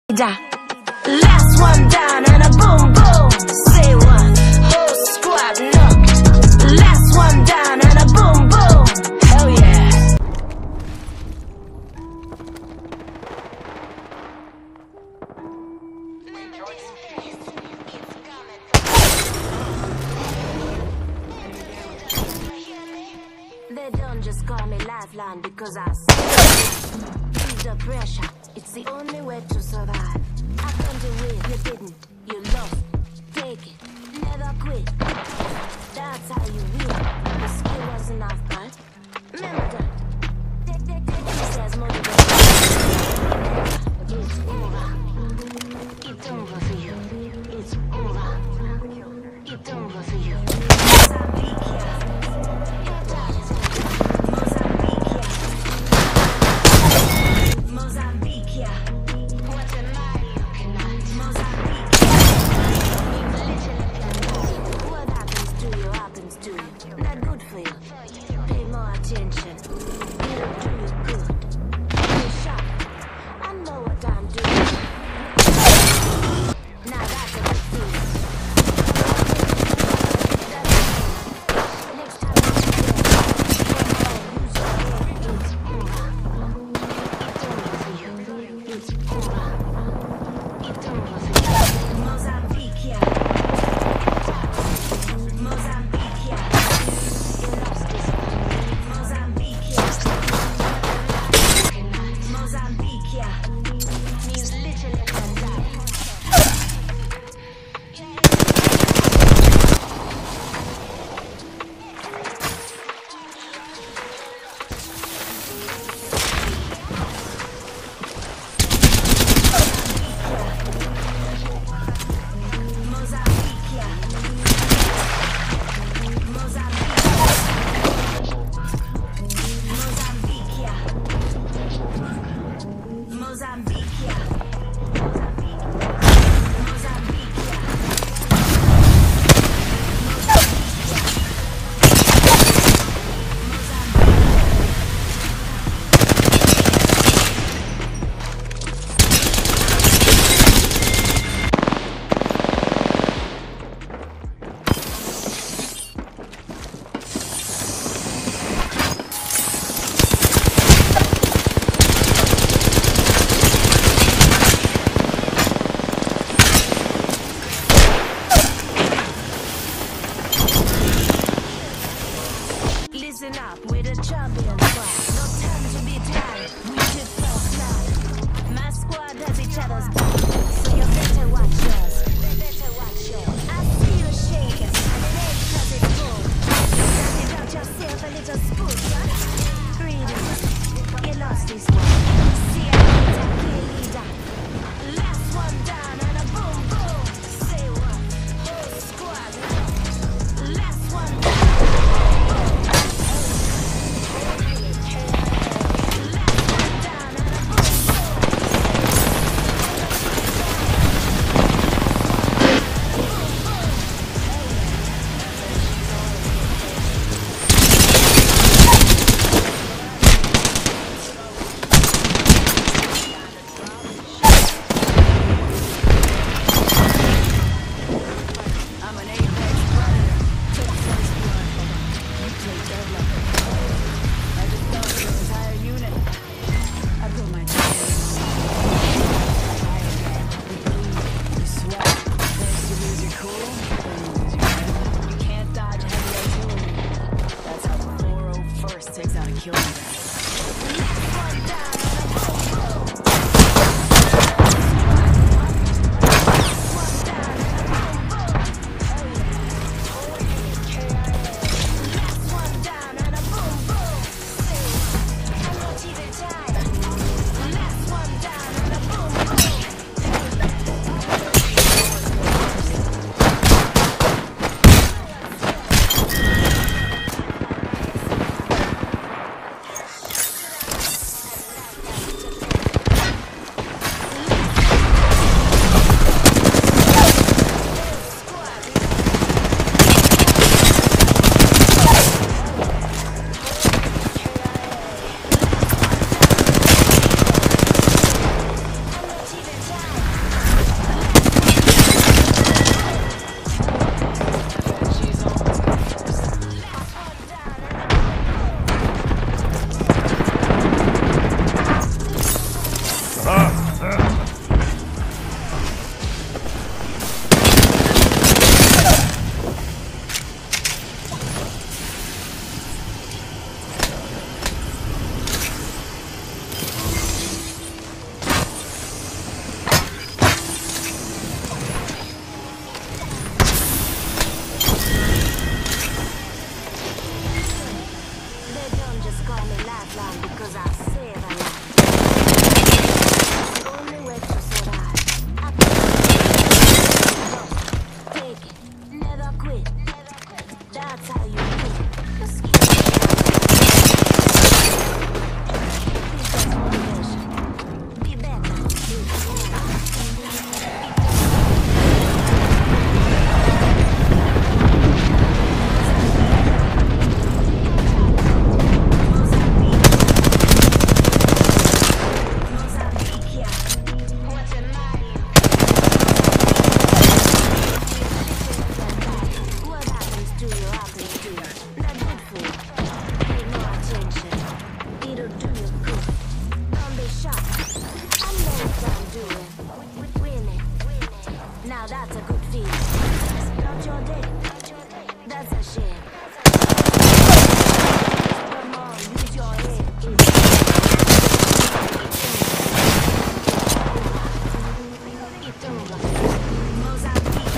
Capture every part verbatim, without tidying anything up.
Last one down and a boom boom. Say what? Whole squad knocked. Last one down and a boom boom. Hell yeah. They don't just call me Lifeline because I see the pressure. It's the only way to survive. I come to win, you didn't, you lost. Take it, never quit. That's how you win. The skill wasn't half part. Remember that. Take, take, take, he says motivation. It's over. It's over for you. It's over. It's over for you. Mozambique, yeah. Your time is over. Mozambique, yeah. Mozambique, yeah. What am I looking at? Mozambique, yeah. Literally, what happens to you happens to you. Not good for you. Pay more attention. It'll do you good. Be sharp. I know what I'm doing. Now that's a good thing. Next time you use your head, it's over. It's over for you. It's over. It's over for you. Mozambique, yeah. Mozambique, yeah. You lost this one. Mozambique, yeah. Mozambique, yeah. Means literally to die. Mozambique, yeah. Mozambique, yeah. Mozambique, yeah. Mozambique, Mozambique, yeah. Listen up, we're the champion squad. No time to be tired. We did first now. My squad has each other's back, so you better watch yours. Better watch yours. I see you shaking, and it ain't 'cause it's full. Now you got yourself a little spoon, right? Greetings. You lost this one. See how it's a leader. Last one down and a boom boom. Say what? Whole squad now. Last one down. that's a good feeling. Not your day, that's a shame. Come on, use your head. It's over. Mozambique.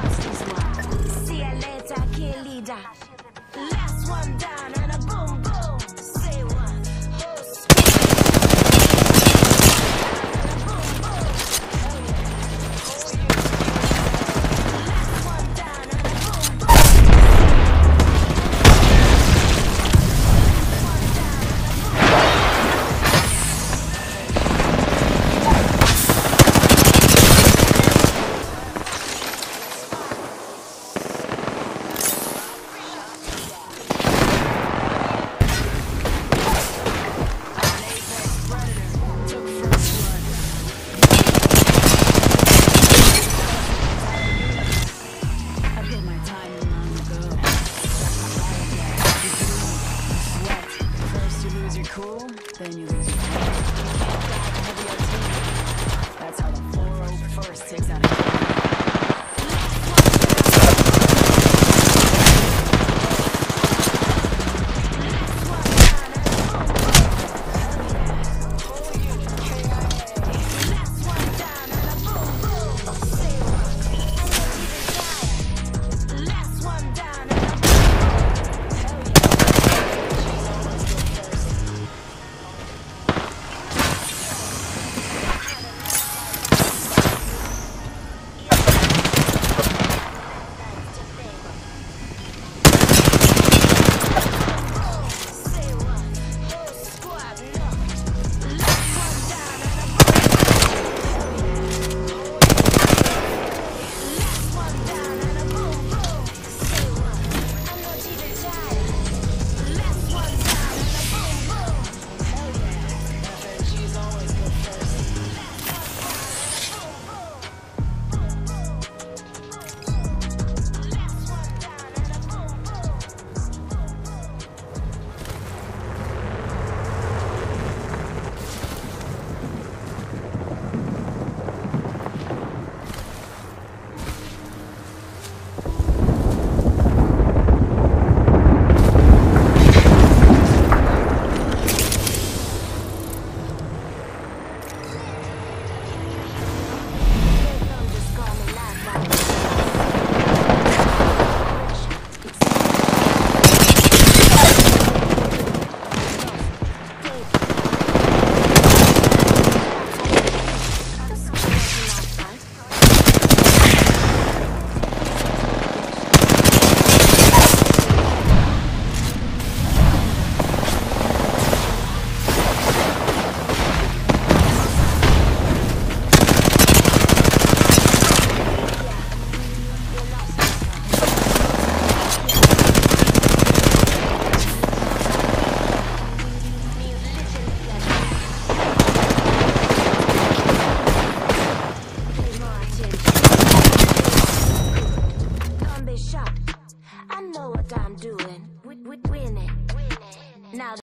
Last one down and a boom boom.